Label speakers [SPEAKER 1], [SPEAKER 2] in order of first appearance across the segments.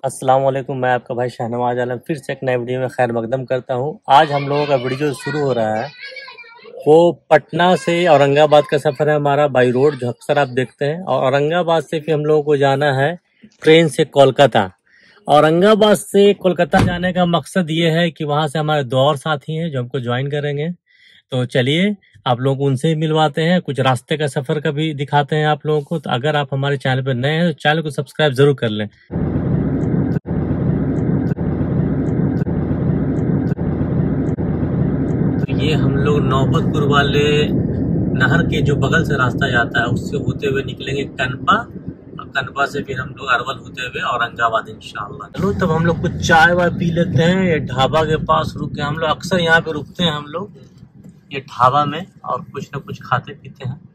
[SPEAKER 1] अस्सलाम वालेकुम। मैं आपका भाई शाहनवाज आलम फिर से एक नए वीडियो में खैर मकदम करता हूँ। आज हम लोगों का वीडियो शुरू हो रहा है, वो पटना से औरंगाबाद का सफ़र है हमारा बाई रोड, जो अक्सर आप देखते हैं। और औरंगाबाद से फिर हम लोगों को जाना है ट्रेन से कोलकाता। औरंगाबाद से कोलकाता जाने का मकसद ये है कि वहाँ से हमारे 2 और साथी हैं जो हमको ज्वाइन करेंगे। तो चलिए आप लोग उनसे ही मिलवाते हैं, कुछ रास्ते का सफ़र का भी दिखाते हैं आप लोगों को। तो अगर आप हमारे चैनल पर नए हैं तो चैनल को सब्सक्राइब ज़रूर कर लें। ये हम लोग नौबतपुर वाले नहर के जो बगल से रास्ता जाता है उससे होते हुए निकलेंगे कनपा, और कनपा से फिर हम लोग अरवल होते हुए औरंगाबाद इंशाल्लाह। चलो तब हम लोग कुछ चाय वाय पी लेते हैं। ये ढाबा के पास रुक के हम लोग अक्सर यहाँ पे रुकते हैं हम लोग ये ढाबा में, और कुछ न कुछ खाते पीते हैं।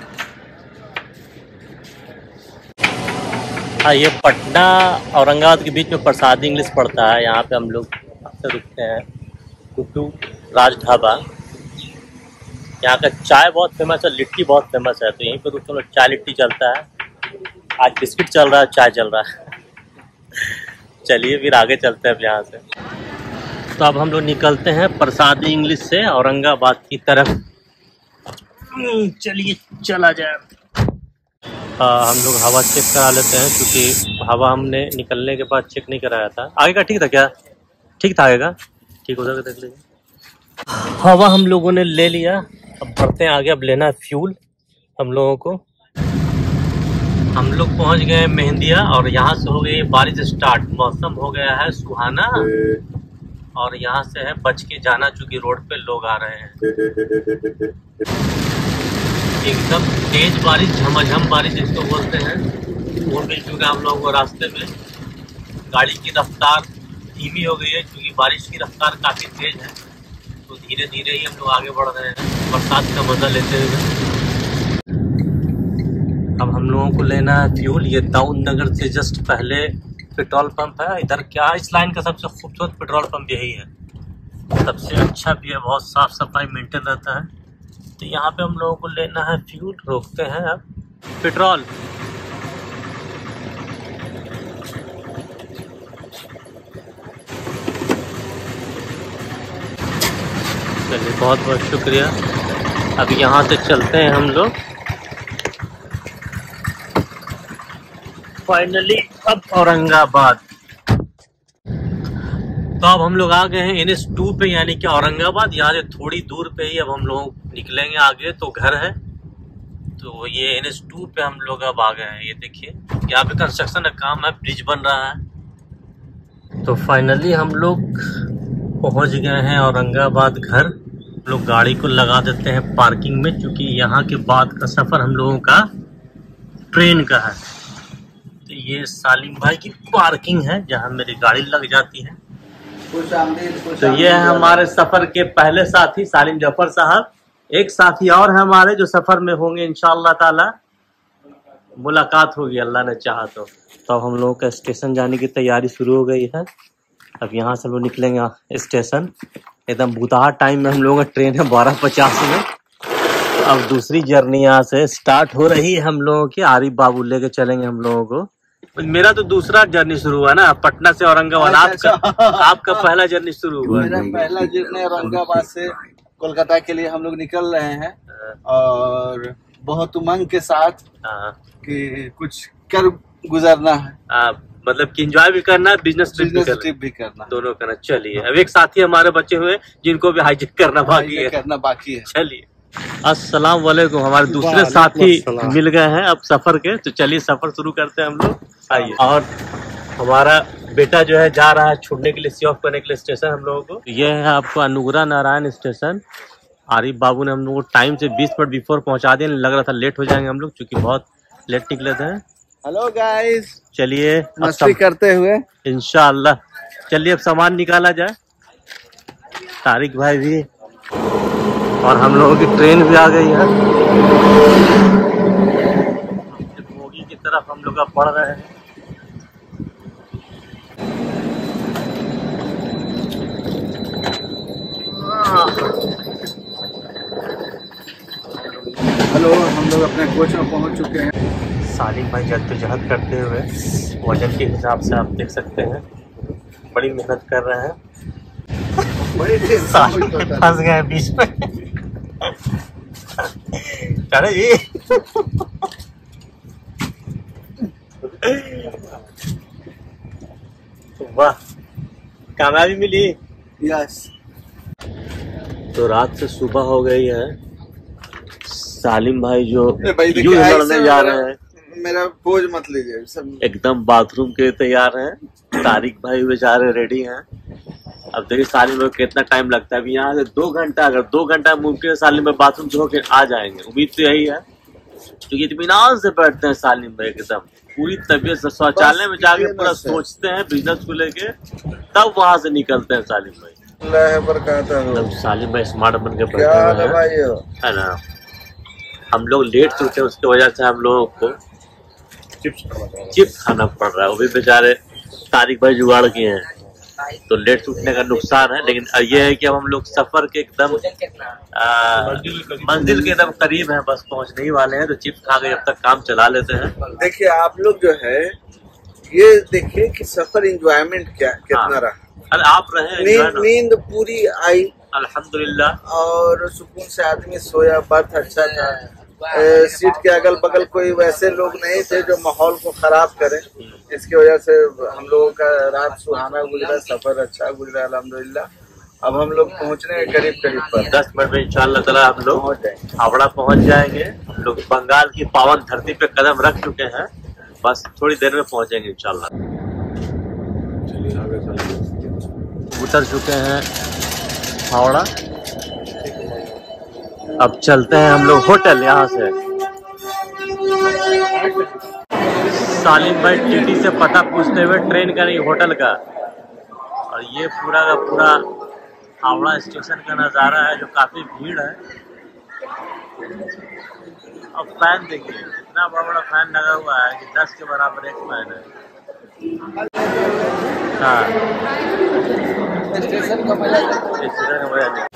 [SPEAKER 1] हाँ, ये पटना औरंगाबाद के बीच में प्रसाद इंग्लिश पड़ता है, यहाँ पे हम लोग अक्सर रुकते हैं। कुट्टू राज ढाबा, यहाँ का चाय बहुत फेमस है, लिट्टी बहुत फेमस है, तो यहीं पर रुकते हैं। चाय लिट्टी चलता है, आज बिस्किट चल रहा है, चाय चल रहा है। चलिए फिर आगे चलते हैं अब यहाँ से। तो अब हम लोग निकलते हैं प्रसाद इंग्लिश से औरंगाबाद की तरफ। चलिए चला जाए। हम लोग हवा चेक करा लेते हैं, क्योंकि हवा हमने निकलने के बाद चेक नहीं कराया था। आगे का ठीक था क्या? ठीक था आगे का, ठीक हो जाएगा, देख लीजिए। हवा हम लोगों ने ले लिया, अब बढ़ते हैं आगे। अब लेना है फ्यूल हम लोगों को। हम लोग पहुंच गए मेहंदिया, और यहाँ से हो गई बारिश स्टार्ट। मौसम हो गया है सुहाना, और यहाँ से है बच के जाना, चूंकि रोड पे लोग आ रहे हैं। एकदम तेज बारिश, झमाझम बारिश जिसको बोलते हैं, वो मिल चुका हम लोगों को रास्ते में। गाड़ी की रफ्तार धीमी हो गई है, क्योंकि बारिश की रफ्तार काफ़ी तेज है। तो धीरे धीरे ही हम लोग आगे बढ़ रहे हैं बरसात का मजा लेते हुए। अब हम लोगों को लेना है फ्यूल। ये दाऊद नगर से जस्ट पहले पेट्रोल पंप है इधर। क्या इस लाइन का सबसे खूबसूरत पेट्रोल पंप यही है, सबसे अच्छा भी है, बहुत साफ सफाई मेंटेन रहता है। तो यहाँ पे हम लोगों को लेना है फ्यूल। रोकते हैं अब पेट्रोल। चलिए बहुत बहुत शुक्रिया। अब यहाँ से चलते हैं हम लोग फाइनली अब औरंगाबाद। तो अब हम लोग आ गए हैं NH2 पे, यानी कि औरंगाबाद। यहाँ से थोड़ी दूर पे ही अब हम लोग निकलेंगे आगे, तो घर है। तो ये NH2 पे हम लोग अब आ गए हैं। ये देखिए यहाँ पे कंस्ट्रक्शन का काम है, ब्रिज बन रहा है। तो फाइनली हम लोग पहुंच गए हैं औरंगाबाद घर। हम लोग गाड़ी को लगा देते हैं पार्किंग में, क्योंकि यहाँ के बाद का सफ़र हम लोगों का ट्रेन का है। तो ये सालिम भाई की पार्किंग है जहाँ मेरी गाड़ी लग जाती है। तो ये है हमारे सफ़र के पहले साथी सालिम जफर साहब। एक साथी और है हमारे जो सफ़र में होंगे इंशाअल्लाह ताला, मुलाकात होगी अल्लाह ने चाहा तो। अब हम लोगों का स्टेशन जाने की तैयारी शुरू हो गई है। अब यहाँ से हम लोग निकलेंगे स्टेशन। एकदम बुताहा टाइम में हम लोगों का ट्रेन है 12:50 में। अब दूसरी जर्नी यहाँ से स्टार्ट हो रही है हम लोगों की। आरिफ बाबू लेके चलेंगे हम लोगों को। मेरा तो दूसरा जर्नी शुरू हुआ ना, पटना से औरंगाबाद। आपका पहला जर्नी शुरू हुआ।
[SPEAKER 2] मेरा पहला जर्नी औरंगाबाद से कोलकाता के लिए हम लोग निकल रहे हैं, और बहुत उमंग के साथ कि कुछ कर गुजरना है।
[SPEAKER 1] मतलब कि एंजॉय भी करना है, बिजनेस ट्रिप भी करना, दोनों करना। चलिए अब एक साथी हमारे बच्चे हुए जिनको भी हाईजेक करना बाकी है। चलिए अस्सलाम वालेकुम। हमारे दूसरे साथी मिल गए हैं अब सफर के। तो चलिए सफर शुरू करते हैं हम लोग, आइए। और हमारा बेटा जो है जा रहा है छोड़ने के लिए, सी ऑफ करने के लिए स्टेशन हम लोगों को। ये है आपको अनुग्रह नारायण स्टेशन। आरिफ बाबू ने हम लोग को टाइम से 20 मिनट बिफोर पहुंचा दिया। लग रहा था लेट हो जाएंगे हम लोग, क्योंकि बहुत लेट निकले थे।
[SPEAKER 2] हेलो गाइस,
[SPEAKER 1] चलिए
[SPEAKER 2] मस्ती करते हुए
[SPEAKER 1] इंशाअल्लाह। चलिए अब सामान निकाला जाए। तारिक भाई भी, और हम लोगों की ट्रेन भी आ गई है। बोगी की तरफ हम लोग अब बढ़ रहे हैं।
[SPEAKER 2] हेलो, हम लोग अपने कोच में पहुंच चुके हैं।
[SPEAKER 1] सालिम भाई जद्दोजहद करते हुए वजन के हिसाब से आप देख सकते हैं, बड़ी मेहनत कर रहे हैं। सालिम फंस गए बीच में। अरे ये वाह, कामयाबी मिली।
[SPEAKER 2] यस।
[SPEAKER 1] तो रात से सुबह हो गई है। सालिम भाई जो
[SPEAKER 2] युद्ध लड़ने जा रहे हैं, मेरा बोझ मत लीजिए, सब
[SPEAKER 1] एकदम बाथरूम के तैयार हैं। तारिक भाई बेचारे रेडी हैं। अब देखिए सालिम भाई कितना टाइम लगता है। अभी यहाँ से 2 घंटा, अगर 2 घंटा मुमकिन है सालिम भाई बाथरूम से होकर आ जाएंगे। उम्मीद तो यही है, क्योंकि इत्मीनान से बैठते हैं सालिम भाई, एकदम पूरी तबीयत से शौचालय में जाके पूरा सोचते हैं बिजनेस को लेके, तब वहां से निकलते हैं सालिम भाई। सालिम भाई स्मार्ट बन के बैठे हुए हैं, है ना। हम लोग लेट चुके हैं, उसकी वजह से हम लोगों को चिप्स खाना पड़ रहा है। वो भी बेचारे तारिक भाई जुगाड़ किए हैं, तो लेट छूटने का नुकसान है। लेकिन ये है कि अब हम लोग सफर के एकदम मंजिल के एकदम करीब हैं, बस पहुंचने ही वाले हैं। तो चिप्स खा के जब तक काम चला लेते हैं।
[SPEAKER 2] देखिए आप लोग जो है ये देखिए कि सफर एंजॉयमेंट कितना रहा।
[SPEAKER 1] अरे आप रहे,
[SPEAKER 2] नींद पूरी आई
[SPEAKER 1] अल्हम्दुलिल्लाह,
[SPEAKER 2] और सुकून से आदमी सोया, बर्थ अच्छा था। सीट के अगल बगल कोई वैसे लोग नहीं थे जो माहौल को खराब करें। इसकी वजह से हम लोगों का रात सुहाना गुजरा, सफर अच्छा गुजरा अल्हम्दुलिल्लाह। अब हम लोग पहुंचने के करीब पर
[SPEAKER 1] 10 मिनट में इंशाअल्लाह ताला हम लोग हावड़ा पहुंच जाएंगे। हम लोग बंगाल की पावन धरती पे कदम रख चुके हैं, बस थोड़ी देर में पहुंचेंगे इंशाअल्लाह। उतर चुके हैं हावड़ा, अब चलते हैं हम लोग होटल। यहाँ से सालिम भाई टीटी से पता पूछते हुए ट्रेन का नहीं होटल का। और ये पूरा का पूरा हावड़ा स्टेशन का नज़ारा है, जो काफ़ी भीड़ है। अब फैन देखिए, इतना बड़ा बड़ा फैन लगा हुआ है कि 10 के बराबर एक फैन है। हाँ, स्टेशन का मजा नहीं।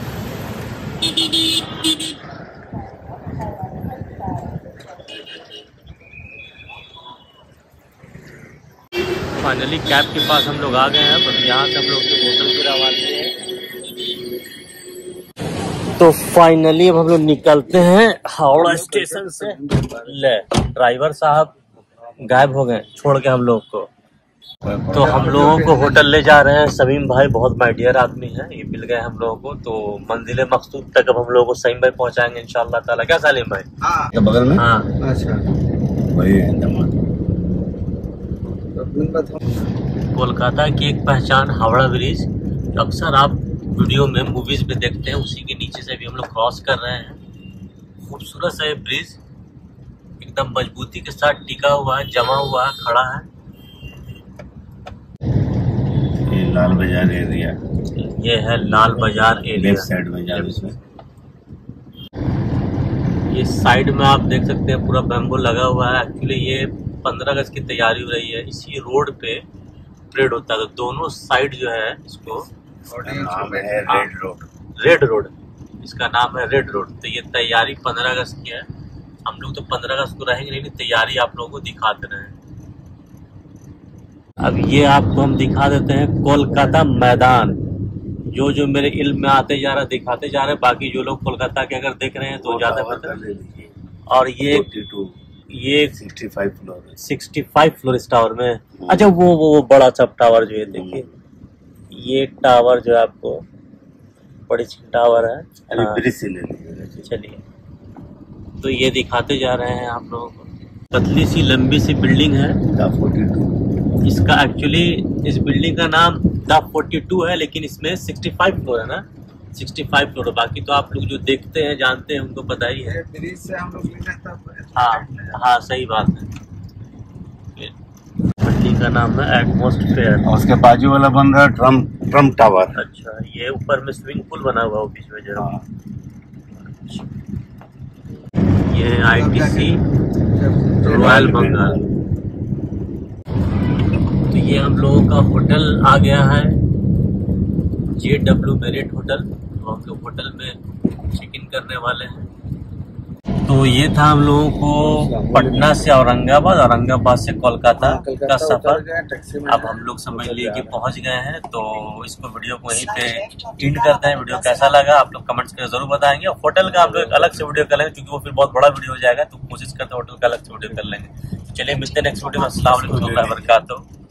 [SPEAKER 1] फाइनली कैब के पास हम लोग आ गए हैं। बस यहाँ से हम लोग होटल की रवानगी है। तो फाइनली अब हम लोग निकलते हैं हावड़ा स्टेशन से। ले ड्राइवर साहब गायब हो गए, छोड़ के हम लोग को। तो हम लोगों को होटल ले जा रहे हैं समीम भाई, बहुत माय डियर आदमी है, ये मिल गए हम लोगों को। तो मंजिल मकसूद तक अब हम लोगों को समीम भाई पहुंचाएंगे इंशाल्लाह ताला। क्या सालिम भाई?
[SPEAKER 2] हाँ, बगल में। हाँ, अच्छा वही
[SPEAKER 1] कोलकाता की एक पहचान हावड़ा ब्रिज, अक्सर आप वीडियो में मूवीज में देखते हैं, उसी के नीचे से भी हम लोग क्रॉस कर रहे हैं। खूबसूरत सा ब्रिज एकदम मजबूती के साथ टिका हुआ है, जमा हुआ है, खड़ा है।
[SPEAKER 3] ये लाल बाजार एरिया,
[SPEAKER 1] ये है लाल बाजार एरिया।
[SPEAKER 3] लेफ्ट साइड में जा इसमें।
[SPEAKER 1] ये साइड में आप देख सकते हैं पूरा बैम्बू लगा हुआ है। एक्चुअली ये 15 अगस्त की तैयारी हो रही है, इसी रोड पे परेड होता है। तो दोनों साइड जो है इसको
[SPEAKER 3] नाम है रेड रोड।
[SPEAKER 1] रेड रोड, इसका नाम है रेड रोड। तो ये तैयारी 15 अगस्त की है। हम लोग तो 15 अगस्त को रहेंगे, लेकिन तैयारी आप लोगों को दिखाते रहे। अब ये आपको हम दिखा देते हैं कोलकाता मैदान, जो मेरे इल्म में आते जा रहा दिखाते जा रहे। बाकी जो लोग कोलकाता के अगर देख रहे हैं तो ज्यादा बेहतर। और ये 65 फ्लोर इस टावर में। अच्छा वो बड़ा सा टावर जो है देखिए, ये टावर जो है आपको बड़ी टावर है। चलिए, तो ये दिखाते जा रहे हैं आप लोगों को। पतली सी लंबी सी बिल्डिंग है द 42। इसका एक्चुअली इस बिल्डिंग का नाम द 42 है, लेकिन इसमें 65 फ्लोर है ना, 65 फ्लोर। बाकी तो आप लोग जो देखते हैं जानते हैं, उनको पता ही है।
[SPEAKER 2] ब्रिज से हम लोग
[SPEAKER 1] हाँ सही बात है। बिल्डिंग का नाम है एटमॉस्फेयर।
[SPEAKER 3] उसके बाजू वाला बन रहा है ट्रम्प टावर।
[SPEAKER 1] अच्छा, ये ऊपर में स्विमिंग पूल बना हुआ है बीच में जरा। ये है ITC रॉयल बंगाल। तो ये हम लोगों का होटल आ गया है, JW मेरिट होटल। तो हम लोग होटल में चेक इन करने वाले हैं। तो ये था हम लोगों को पटना से औरंगाबाद, औरंगाबाद से कोलकाता का सफर। अब हम लोग समझ लिए कि पहुंच गए हैं, तो इसको वीडियो को यहीं पे एंड करते हैं। वीडियो कैसा लगा आप लोग कमेंट्स करके जरूर बताएंगे। होटल का हम लोग अलग से वीडियो कर लेंगे, क्योंकि वो फिर बहुत बड़ा वीडियो हो जाएगा, तो कोशिश करते हैं होटल का अलग से वीडियो कर लेंगे। चलिए मिलते हैं नेक्स्ट वीडियो में। अस्सलाम वालेकुम।